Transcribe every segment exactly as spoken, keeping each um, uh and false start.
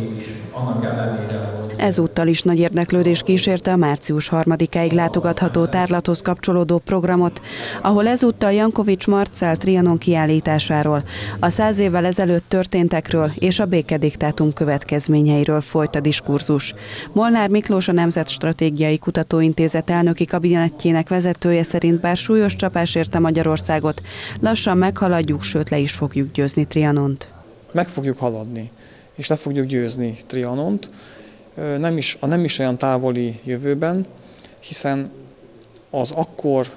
is, annak ellenére, hogy... Ezúttal is nagy érdeklődés kísérte a március harmadikáig látogatható tárlathoz kapcsolódó programot, ahol ezúttal Jankovics Marcell Trianon kiállításáról, a száz évvel ezelőtt történtekről és a békediktátum következményeiről folyt a diskurzus. Molnár Miklós, a Nemzetstratégiai Kutatóintézet elnöki kabinettjének vezetője szerint bár súlyos csapás érte Magyarországot, lassan meghaladjuk, sőt le is fogjuk győzni Trianont. Meg fogjuk haladni, és le fogjuk győzni Trianont, nem is, a nem is olyan távoli jövőben, hiszen az akkor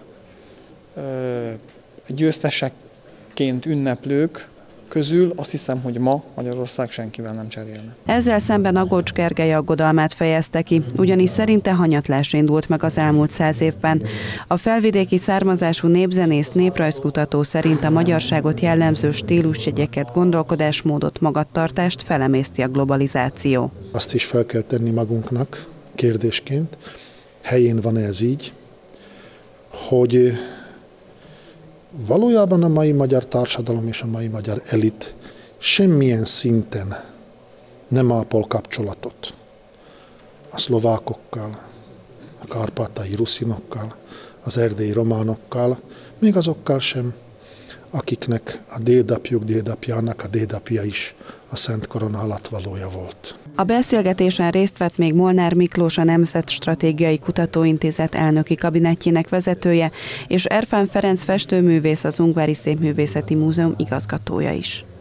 győztesekként ünneplők közül azt hiszem, hogy ma Magyarország senkivel nem cserélne. Ezzel szemben Agocs Gergely aggodalmát fejezte ki, ugyanis szerinte hanyatlás indult meg az elmúlt száz évben. A felvidéki származású népzenész, néprajzkutató szerint a magyarságot jellemző stílusjegyeket, gondolkodásmódot, magatartást felemészti a globalizáció. Azt is fel kell tenni magunknak kérdésként, helyén van ez így, hogy valójában a mai magyar társadalom és a mai magyar elit semmilyen szinten nem ápol kapcsolatot a szlovákokkal, a kárpátai ruszinokkal, az erdélyi románokkal, még azokkal sem, akiknek a dédapjuk dédapjának a dédapja is a Szent Korona alattvalója volt. A beszélgetésen részt vett még Molnár Miklós, a Nemzetstratégiai Kutatóintézet elnöki kabinettjének vezetője, és Erfán Ferenc festőművész, az Ungvári Szépművészeti Múzeum igazgatója is.